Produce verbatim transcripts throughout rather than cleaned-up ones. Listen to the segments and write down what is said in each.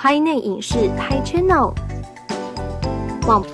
拍内影视 Thai Channel 网。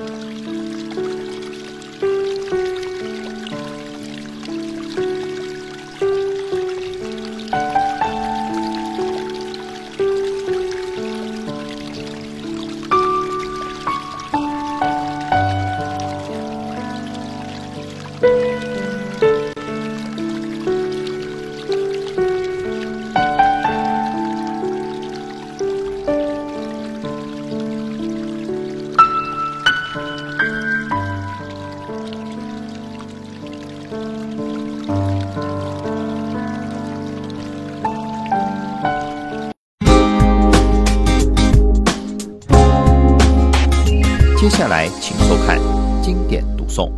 接下来，请收看经典读诵。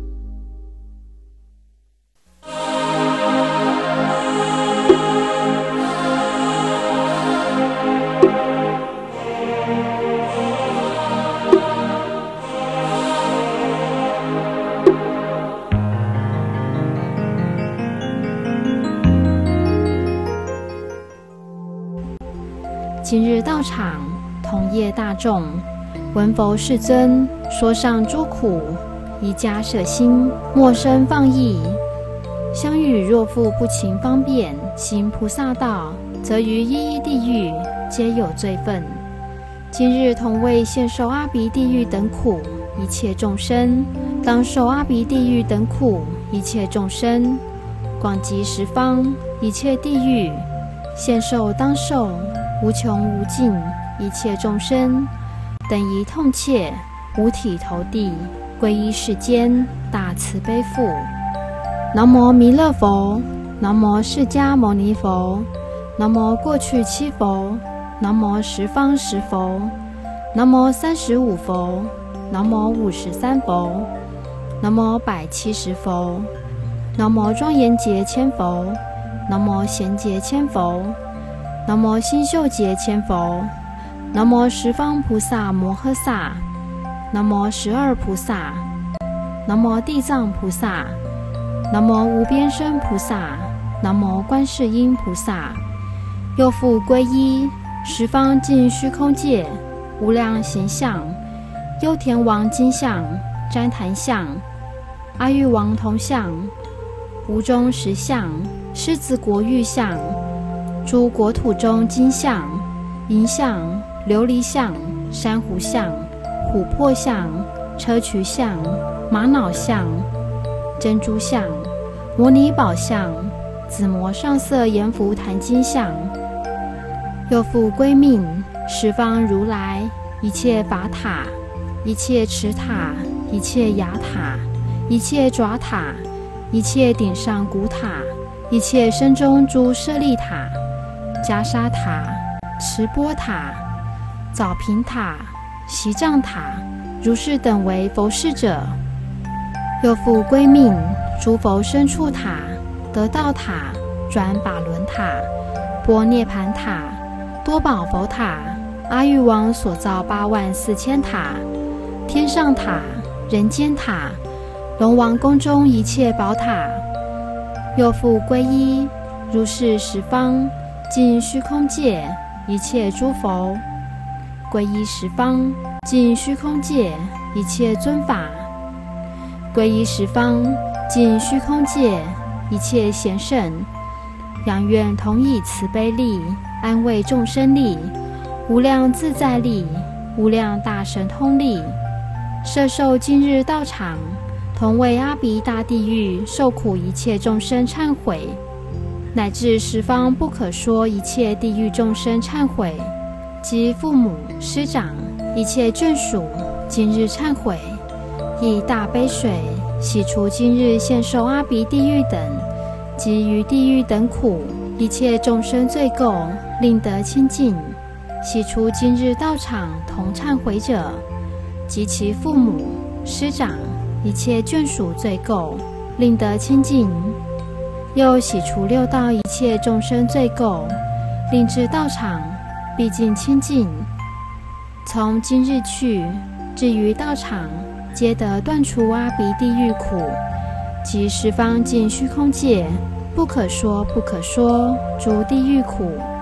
今日道场，同业大众。闻佛世尊说上诸苦，宜家摄心，莫生放逸。相遇若复不勤方便，行菩萨道，则于一一地狱皆有罪分。今日同为现受阿鼻地狱等苦，一切众生当受阿鼻地狱等苦，一切众生广及十方一切地狱，现受当受无穷无尽一切众生。等宜痛切，五体投地，皈依世间大慈悲父。南无弥勒佛，南无释迦牟尼佛，南无过去七佛，南无十方十佛，南无三十五佛，南无五十三佛，南无百七十佛，南无庄严劫千佛，南无贤劫千佛，南无新秀劫千佛。南无十方菩萨摩诃萨，南无十二菩萨，南无地藏菩萨，南无无边身菩萨，南无观世音菩萨。又复皈依十方尽虚空界无量形象，优田王金像、旃檀像、阿育王铜像、无中石像、狮子国玉像、诸国土中金像、银像、琉璃像、珊瑚像、琥珀像、砗磲像、玛瑙像、珍珠像、摩尼宝像、紫磨上色阎浮檀金像。又复归命十方如来一切法塔、一切池塔、一切崖塔、一切爪塔、一切顶上古塔、一切身中诸舍利塔、袈裟塔、持钵塔、枣瓶塔、席帐塔，如是等为佛事者。又复归命诸佛身处塔、得道塔、转法轮塔、波涅盘塔、多宝佛塔、阿育王所造八万四千塔、天上塔、人间塔、龙王宫中一切宝塔。又复归依如是十方尽虚空界一切诸佛，皈依十方尽虚空界一切尊法，皈依十方尽虚空界一切贤圣，仰愿同以慈悲力、安慰众生力、无量自在力、无量大神通力，摄受今日道场，同为阿鼻大地狱受苦一切众生忏悔，乃至十方不可说一切地狱众生忏悔，及父母师长一切眷属今日忏悔，以大悲水洗除今日现受阿鼻地狱等及于地狱等苦一切众生罪垢，令得清净。洗除今日道场同忏悔者及其父母师长一切眷属罪垢，令得清净。又洗除六道一切众生罪垢，令至道场毕竟清净。从今日去，至于道场，皆得断除阿鼻地狱苦，及十方尽虚空界不可说不可说诸地狱苦。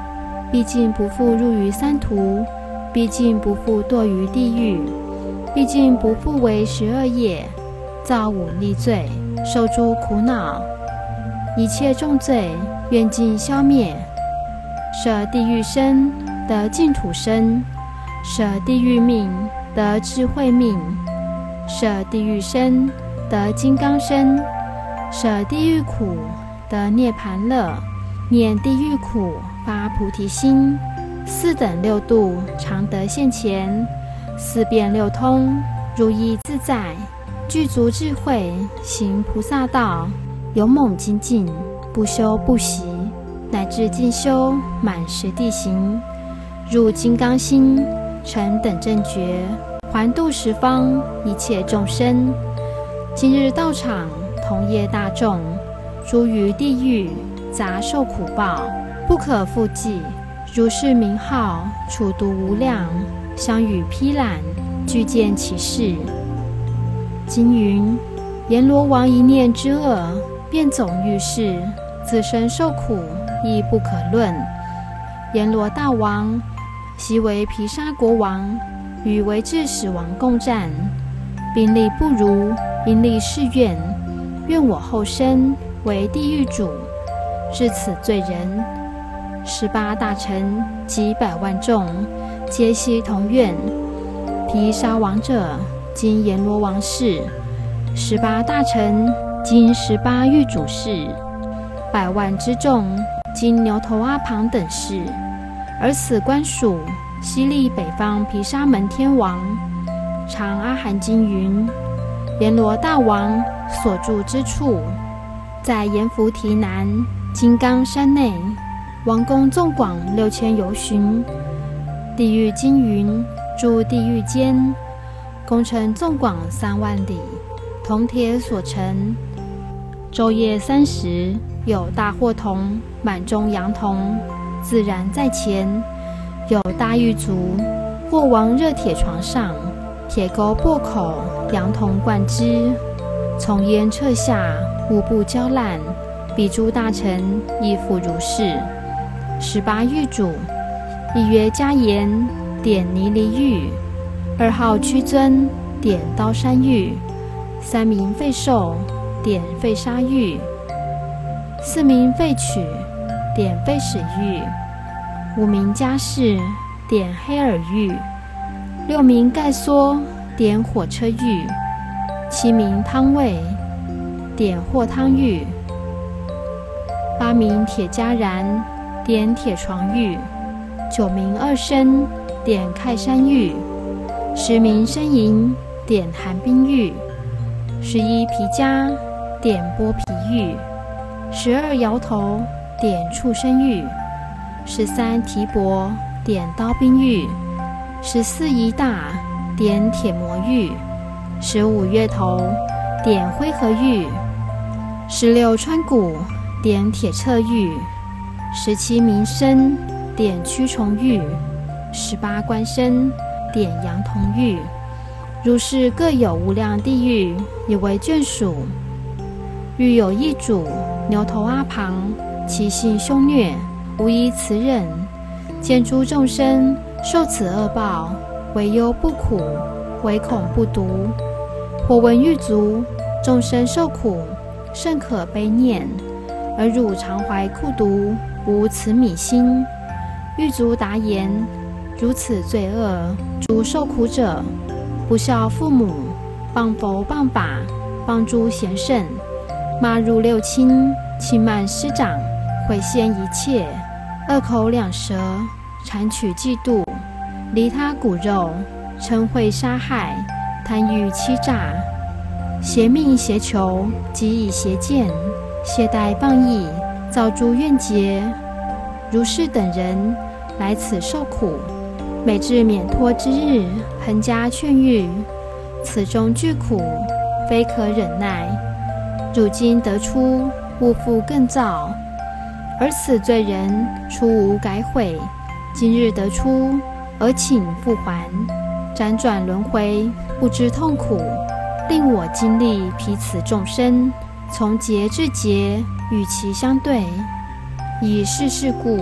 毕竟不复入于三途，毕竟不复堕于地狱，毕竟不复为十二业，造五逆罪，受诸苦恼。一切重罪愿尽消灭。舍地狱身得净土身，舍地狱命得智慧命，舍地狱身得金刚身，舍地狱苦得涅盘乐，念地狱苦发菩提心，四等六度常得现前，四变六通如意自在，具足智慧行菩萨道，勇猛精进不休不息，乃至进修满十地行，入金刚心成等正觉，环度十方一切众生。今日道场同业大众，诸于地狱杂受苦报，不可复计。如是名号处度无量，相与披览，具见其事。经云：阎罗王一念之恶，便总欲事，自身受苦亦不可论。阎罗大王昔为毗沙国王，与为智始王共战，兵力不如，因立誓愿，愿我后生为地狱主，至此罪人。十八大臣及百万众，皆悉同愿。毗沙王者，今阎罗王氏；十八大臣，今十八狱主氏；百万之众，今牛头阿旁等氏。而此官属，悉历北方毗沙门天王。常阿含经云：阎罗大王所住之处，在阎浮提南金刚山内，王宫纵广六千由旬。地狱经云：住地狱间，宫城纵广三万里，铜铁所成。昼夜三时，有大货童满中羊童，自然在前。有大狱卒或王热铁床上，铁钩破口，羊童贯之，从烟彻下，无不焦烂。彼诸大臣亦复如是。十八狱主，一曰迦颜，点尼离狱；二号屈尊，点刀山狱；三名废寿，点废沙狱；四名废曲，点废史狱；五名迦士，点黑耳狱；六名盖缩，点火车狱；七名汤卫，点货汤狱；八名铁家然，点铁床狱；九名二生，点开山狱；十名呻吟，点寒冰狱；十一皮家，点剥皮狱；十二摇头，点畜生狱；十三提帛，点刀兵狱；十四夷大，点铁磨狱；十五月头，点灰河狱；十六川谷，点铁彻狱；十七名生，点蛆虫狱；十八官生，点羊童狱。如是各有无量地狱，以为眷属。欲有一主牛头阿旁，其性凶虐，无依慈忍，见诸众生受此恶报，唯忧不苦，唯恐不独。或闻狱卒众生受苦，甚可悲念，而汝常怀酷毒，无慈悯心。狱卒答言：如此罪恶，诸受苦者，不孝父母，谤佛谤法，谤诸贤圣，骂入六亲，轻慢师长，毁陷一切，恶口两舌，谄取嫉妒，离他骨肉，嗔恚杀害，贪欲欺诈，邪命邪求，即以邪见，懈怠谤议，造诸怨结。如是等人来此受苦，每至免脱之日，恒加劝喻。此中具苦，非可忍耐。汝今得出，勿复更造。而此罪人初无改悔，今日得出，而请复还，辗转轮回，不知痛苦，令我经历彼此众生，从劫至劫，与其相对。以是事故，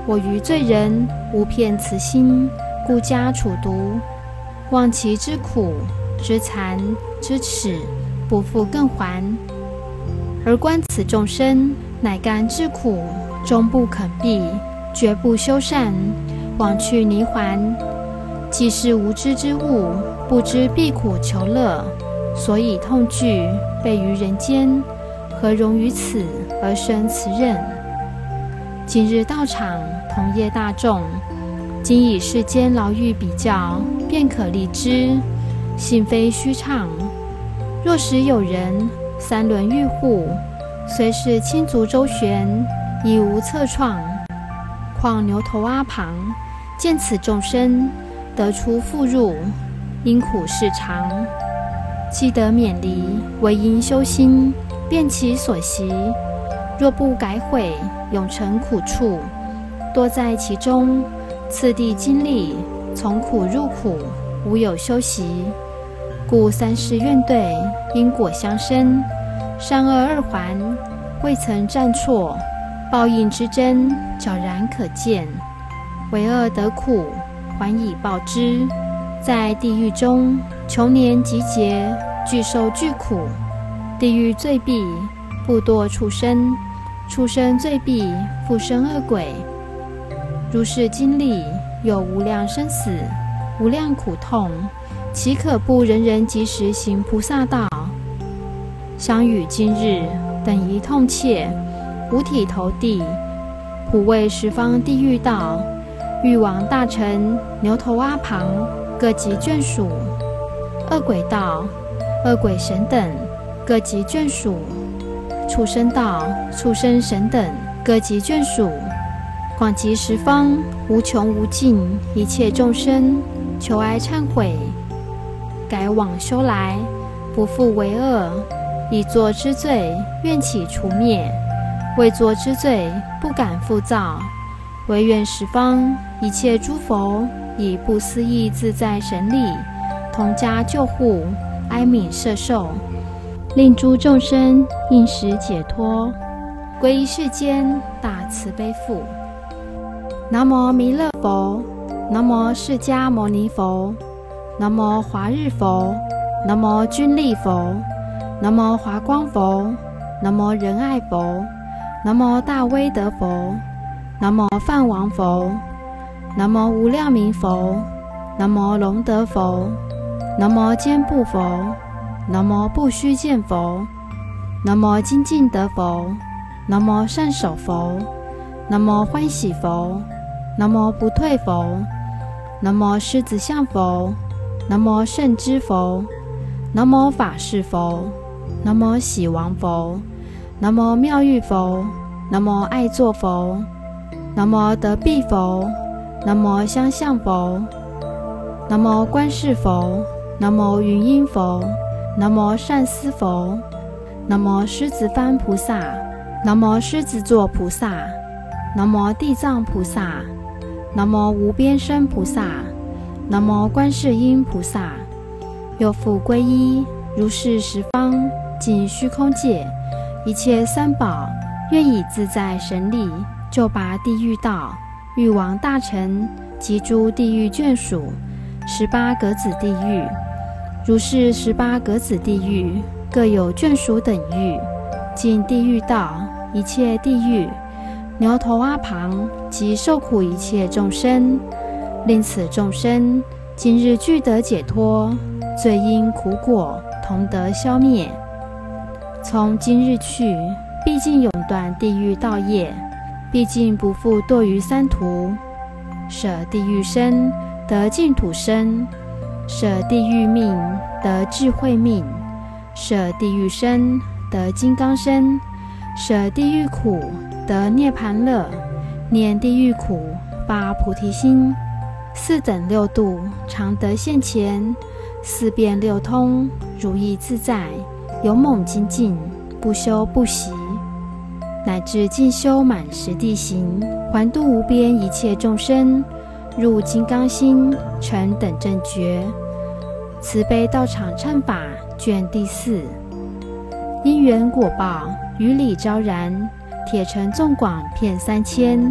我于罪人无片慈心，故加处毒，忘其之苦、之残、之耻，不复更还。而观此众生，乃甘之苦，终不肯避，绝不修善，往去泥还。既是无知之物，不知避苦求乐，所以痛惧，备于人间，何容于此而生此忍？今日道场同业大众，今以世间牢狱比较，便可立之，幸非虚畅。若使有人三轮狱户，虽是亲足周旋，亦无侧创。况牛头阿旁，见此众生得出复入，因苦事长，既得免离，唯因修心，变其所习。若不改悔，永成苦处，多在其中，次第经历，从苦入苦，无有修习。故三世怨对，因果相生，善恶二环，未曾占错，报应之真，皎然可见。为恶得苦，还以报之，在地狱中，穷年极劫，俱受巨苦。地狱罪必不堕畜生，畜生罪必复生恶鬼。如是经历，有无量生死，无量苦痛，岂可不人人及时行菩萨道？相与今日，等宜痛切，五体投地，普为十方地狱道。欲王大臣、牛头阿旁，各级眷属；恶鬼道、恶鬼神等，各级眷属；畜生道、畜生神等，各级眷属。广及十方，无穷无尽，一切众生，求哀忏悔，改往修来，不复为恶。已作之罪，愿起除灭；未作之罪，不敢复造。唯愿十方一切诸佛，以不思议自在神力，同家救护，哀悯摄受，令诸众生应时解脱，皈依世间大慈悲父。南无弥勒佛，南无释迦牟尼佛，南无华日佛，南无君力佛，南无华光佛，南无仁爱佛，南无大威德佛，南无梵王佛，南无无量明佛，南无龙德佛，南无坚布佛，南无不虚见佛，南无精进德佛，南无善手佛，南无欢喜佛，南无不退佛，南无狮子相佛，南无圣知佛，南无法事佛，南无喜王佛，南无妙玉佛，南无爱作佛，南无得必佛，南无相向佛，南无观世佛，南无云音佛，南无善思佛，南无狮子幡菩萨，南无狮子座菩萨，南无地藏菩萨，南无无边身菩萨，南无观世音菩萨。又复皈依如是十方尽虚空界一切三宝，愿以自在神力救拔地狱道，欲王大臣及诸地狱眷属，十八格子地狱。如是十八格子地狱，各有眷属等狱，尽地狱道一切地狱，牛头阿旁及受苦一切众生，令此众生今日俱得解脱，罪因苦果同得消灭。从今日去，毕竟永断地狱道业，毕竟不复堕于三途。舍地狱身，得净土身；舍地狱命，得智慧命；舍地狱身，得金刚身；舍地狱苦，得涅盘乐；念地狱苦，发菩提心。四等六度，常得现前；四变六通，如意自在，勇猛精进，不休不息，乃至进修满十地行，还度无边一切众生，入金刚心，成等正觉。慈悲道场忏法卷第四。因缘果报，于理昭然，铁城纵广遍三千，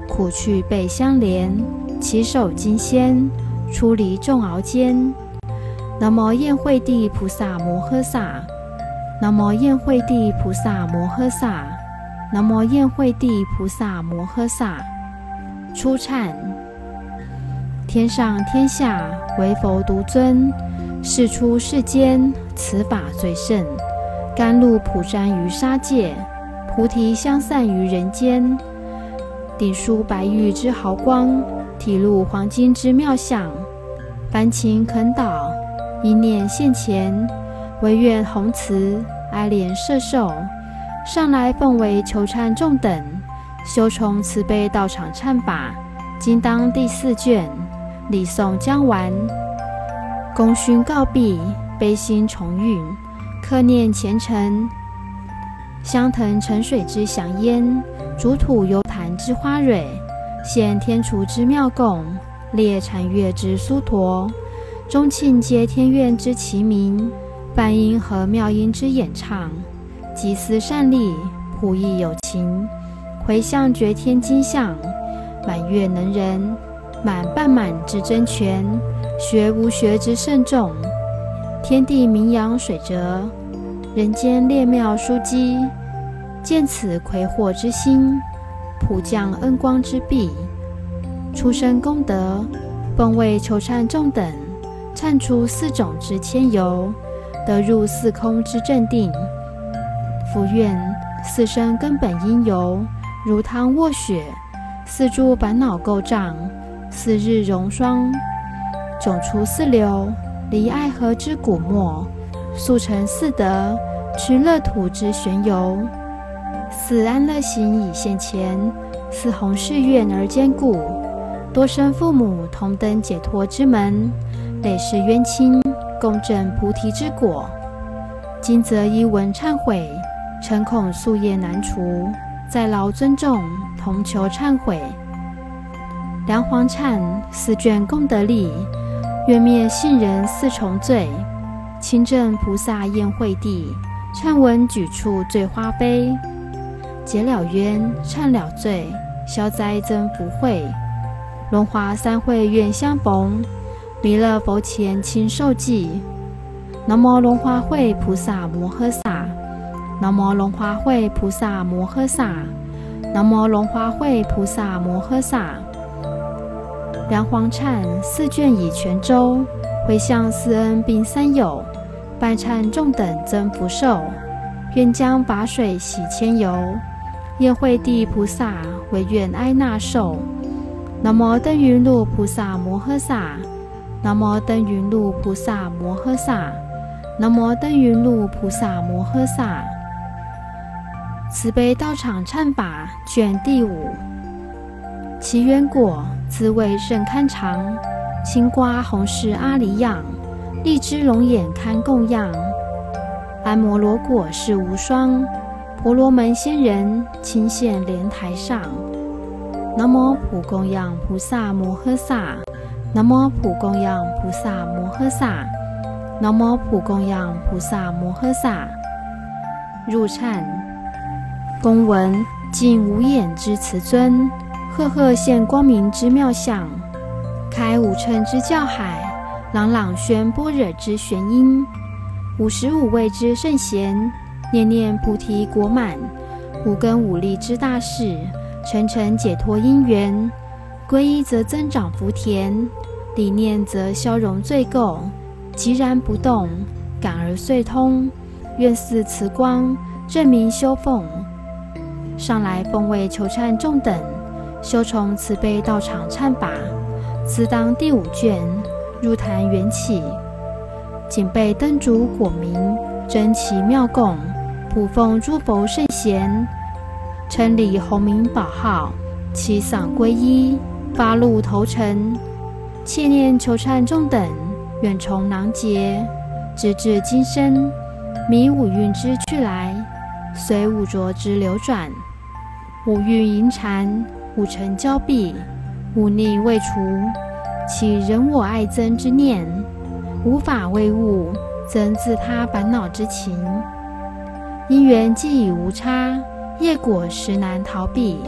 苦趣被相连，其手金仙，出离众鳌间。南无焰慧地菩萨摩诃萨，南无焰慧地菩萨摩诃萨，南无焰慧地菩萨摩诃萨。初忏：天上天下唯佛独尊，世出世间此法最甚。甘露普沾于沙界，菩提香散于人间。顶梳白玉之毫光，体露黄金之妙相。凡情恳祷，一念现前，唯愿弘慈哀怜摄受，上来奉为求忏众等，修从慈悲道场忏法。今当第四卷，礼诵将完，功勋告毕，悲心重运，客念虔诚。香腾沉水之祥烟，煮土油坛之花蕊，现天厨之妙供，列禅乐之殊陀，中庆接天乐之齐鸣，梵音和妙音之演唱，集思善力，普益有情，回向觉天经相，满月能人，满半满之真权，学无学之圣众，天地名扬水泽，人间列妙殊机，见此魁祸之心，普降恩光之臂，出生功德，奉为求忏众等，忏除四种之千由，得入四空之正定。福愿四生根本因由，如汤卧雪，四诸烦恼垢障，四日溶霜，种出四流，离爱河之古末，速成四德，持乐土之玄游。四安乐行已现前，四弘誓愿而坚固，多生父母同登解脱之门，累世冤亲共证菩提之果。今则依闻忏悔，诚恐夙业难除，再劳尊重同求忏悔。梁皇忏四卷功德力，愿灭信人四重罪，清正菩萨宴会地，忏文举处罪花悲，解了冤，忏了罪，消灾增福慧。龙华三会愿相逢，弥勒佛前亲受记。南无龙华会菩萨摩诃萨，南无龙华会菩萨摩诃萨，南无龙华会菩萨摩诃萨。梁皇忏四卷已全周，回向四恩并三友，拜忏众等增福寿，愿将法水洗千由。宴会地菩萨唯愿哀纳受。南无灯云路菩萨摩诃萨，南无灯云路菩萨摩诃萨，南无灯云路菩萨摩诃萨。慈悲道场忏法卷第五。其缘果，滋味甚堪尝。青瓜红柿阿梨样，荔枝龙眼堪供养。安摩罗果是无双，婆罗门仙人亲现莲台上。南无普供养菩萨摩诃萨，南无普供养菩萨摩诃萨，南无普供养菩萨摩诃萨。入忏。公文尽无眼之慈尊，赫赫现光明之妙相，开五乘之教海，朗朗宣般若之玄音。五十五位之圣贤，念念菩提果满，五根五力之大士，诚诚解脱因缘。皈依则增长福田，理念则消融罪垢，寂然不动，感而遂通。愿似慈光，证明修奉。上来奉为求忏众等，修从慈悲道场忏法。此当第五卷，入坛缘起。谨备灯烛果明，珍奇妙供，普奉诸佛圣贤。称礼洪名宝号，齐嗓皈依，发露头尘。切念求忏众等，远从囊劫，直至今生。迷五蕴之去来，随五浊之流转。五蕴淫缠，五尘交臂，五逆未除，起人我爱憎之念。无法为物，增自他烦恼之情。因缘既已无差，业果实难逃避。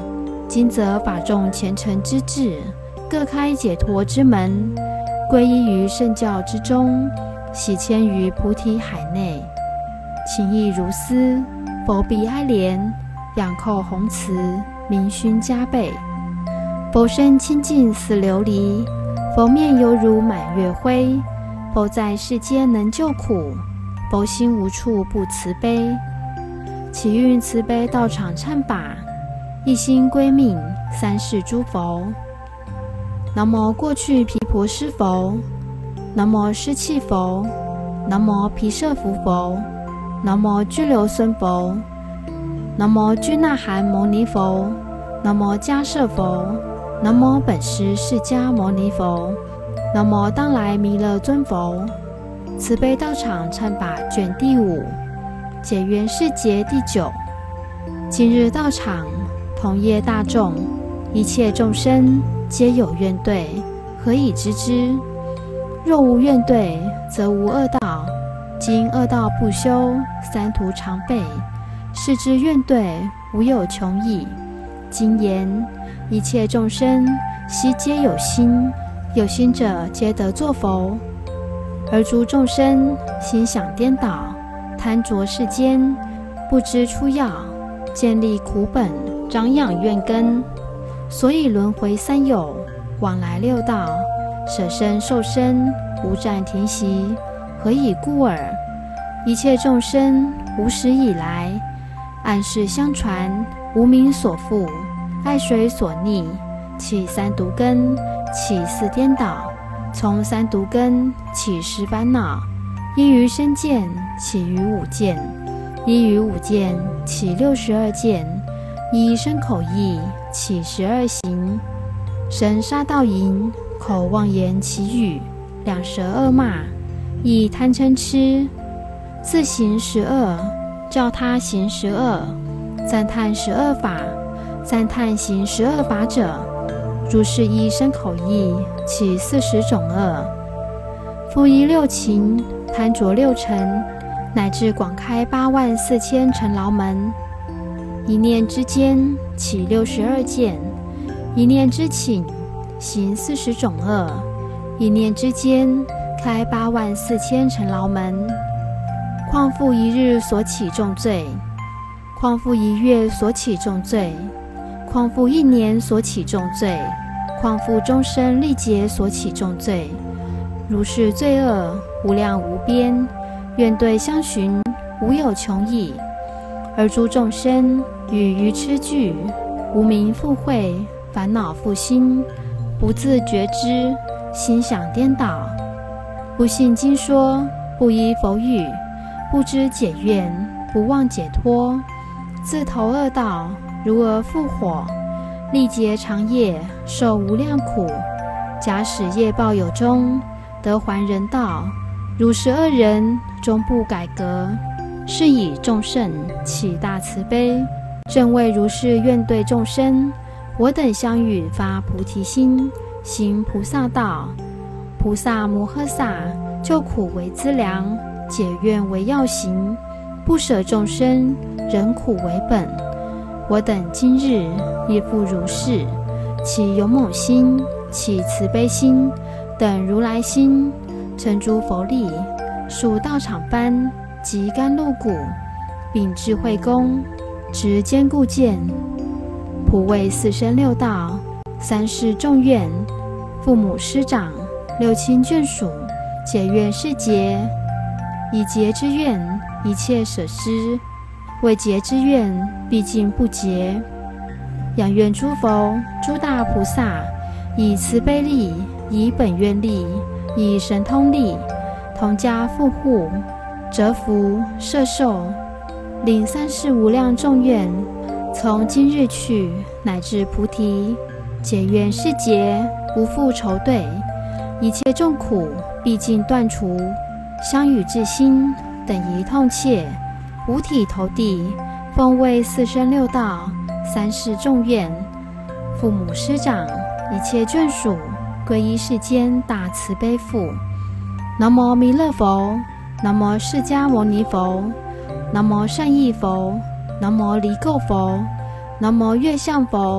今则法众虔诚之志，各开解脱之门，皈依于圣教之中，喜迁于菩提海内。情意如斯，佛必哀怜，仰叩弘慈，明勋加倍。佛身清净似琉璃，佛面犹如满月辉。佛在世间能救苦，佛心无处不慈悲。启运慈悲道场忏法，一心归命三世诸佛。南无过去毗婆尸佛，南无湿气佛，南无毗舍浮佛，南无拘留孙佛，南无居那含牟尼佛，南无迦摄佛，南无本师释迦牟尼佛，南无当来弥勒尊佛。慈悲道场忏法卷第五，解缘世节第九。今日道场，同业大众，一切众生皆有怨怼，何以知之？若无怨怼，则无恶道。今恶道不修，三途常备，是之怨怼无有穷矣。今言一切众生悉皆有心，有心者皆得作佛。而诸众生心想颠倒，贪着世间，不知出药，建立苦本，长养怨根，所以轮回三有，往来六道，舍身受身，无暂停息。何以故耳？一切众生无始以来，暗示相传，无名所缚，爱水所逆，起三毒根，起四颠倒。从三毒根起十烦恼，依于身见起于五见，依于五见起六十二见，依身口意起十二行。身杀盗淫，口妄言绮语，两舌恶骂，亦贪嗔痴，自行十恶，教他行十恶，赞叹十恶法，赞叹行十恶法者，如是依身口意起四十种恶。复依六情贪着六尘，乃至广开八万四千尘劳门。一念之间起六十二见，一念之顷行四十种恶，一念之间开八万四千尘劳门。况复一日所起重罪，况复一月所起重罪，况复一年所起重罪，况复终身历劫所起重罪。如是罪恶无量无边，怨怼相寻，无有穷矣。而诸众生与愚痴俱，无明覆慧，烦恼覆心，不自觉知，心想颠倒，不信经说，不依佛语，不知解怨，不忘解脱，自投恶道，如而复火，历劫长夜，受无量苦。假使业报有终，得还人道。如是恶人，终不改革。是以众圣起大慈悲，正为如是愿对众生，我等相与发菩提心，行菩萨道。菩萨摩诃萨救苦为资粮，解怨为要行，不舍众生，忍苦为本。我等今日亦复如是，起勇猛心，起慈悲心，等如来心，成诸佛力，属道场般，及甘露谷，秉智慧功，执坚固剑，普为四生六道，三世众愿，父母师长，六亲眷属，解怨释结。以结之愿，一切舍施；未结之愿，毕竟不结。仰愿诸佛、诸大菩萨，以慈悲力，以本愿力，以神通力，同家护护，折福摄受，领三世无量众愿，从今日去，乃至菩提，解怨释结，不复愁对，一切众苦毕竟断除。相与至心，等一痛切，五体投地，奉为四生六道，三世众愿，父母师长，一切眷属，皈依世间大慈悲父。南无弥勒佛，南无释迦牟尼佛，南无善意佛，南无离垢佛，南无月相佛，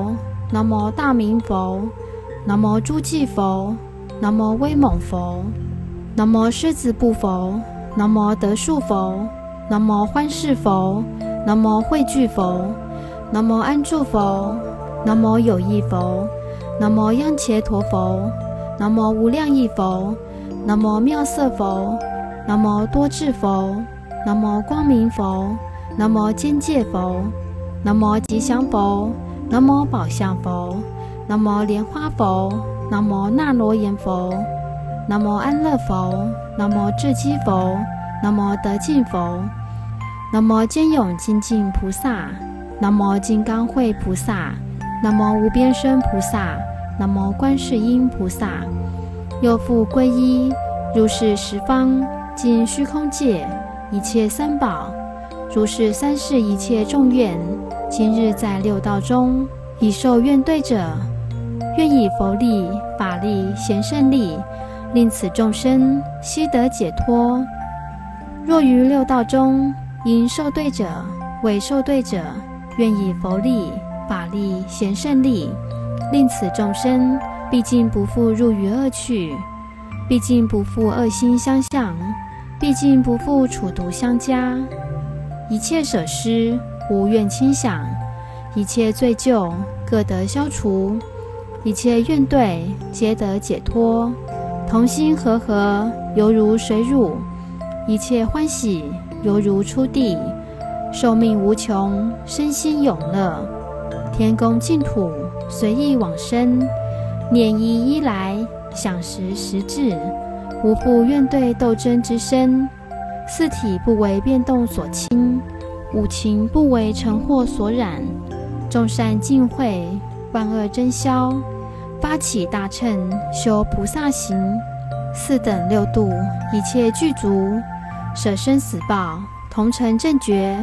南无大明佛，南无诸暨佛，南无威猛佛，南无狮子部佛，南无德树佛，南无欢视佛，南无慧聚佛，南无安住佛，南无有意佛，南无央伽陀佛，南无无量义佛，南无妙色佛，南无多智佛，南无光明佛，南无坚戒佛，南无吉祥佛，南无宝相佛，南无莲花佛，南无那罗延佛，南无安乐佛，南无智积佛，南无德净佛，南无坚勇精进菩萨，南无金刚慧菩萨，南无无边身菩萨，南无观世音菩萨。又复皈依如是十方尽虚空界一切三宝，如是三世一切众愿，今日在六道中已受愿对者，愿以佛力、法力、贤圣力，令此众生悉得解脱。若于六道中因受对者、未受对者，愿以佛力、法力、贤圣力，令此众生毕竟不复入于恶趣，毕竟不复恶心相向，毕竟不复处毒相加，一切舍施无愿轻想，一切罪咎各得消除，一切怨对皆得解脱，同心和合犹如水乳，一切欢喜犹如初地，寿命无穷，身心永乐，天宫净土随意往生，念一一来，想时时至，无复怨对斗争之身，四体不为变动所侵，五情不为尘祸所染，众善尽会，万恶真消，发起大乘修菩萨行，四等六度一切具足，舍生死报同成正觉。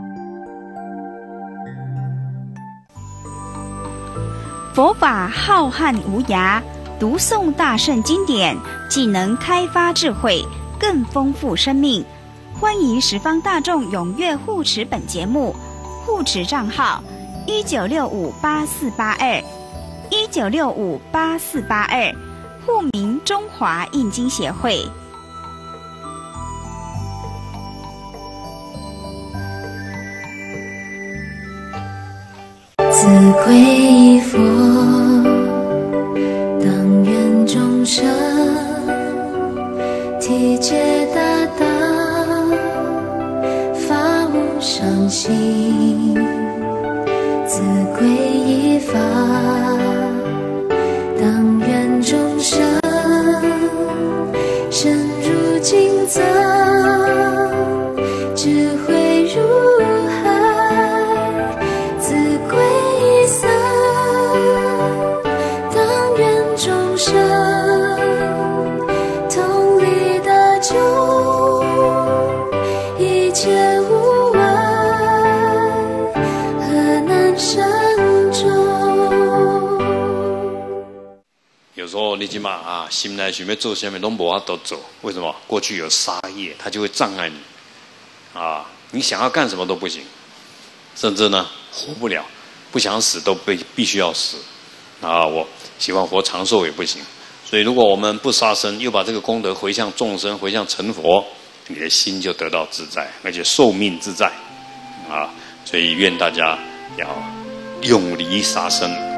佛法浩瀚无涯，读诵大圣经典，既能开发智慧，更丰富生命。欢迎十方大众踊跃护持本节目，护持账号一九六五八四八二一九六五八四八二，户名中华印经协会。 自皈依佛，当愿众生体解大道，发无上心。自皈依法，当愿众生深入经藏，智慧如有时候你起码啊，心内想要做什么都无法度做，为什么？过去有杀业，它就会障碍你啊！你想要干什么都不行，甚至呢活不了，不想死都被必须要死啊！我喜欢活长寿也不行。所以，如果我们不杀生，又把这个功德回向众生，回向成佛，你的心就得到自在，而且寿命自在啊！所以，愿大家要永离杀生。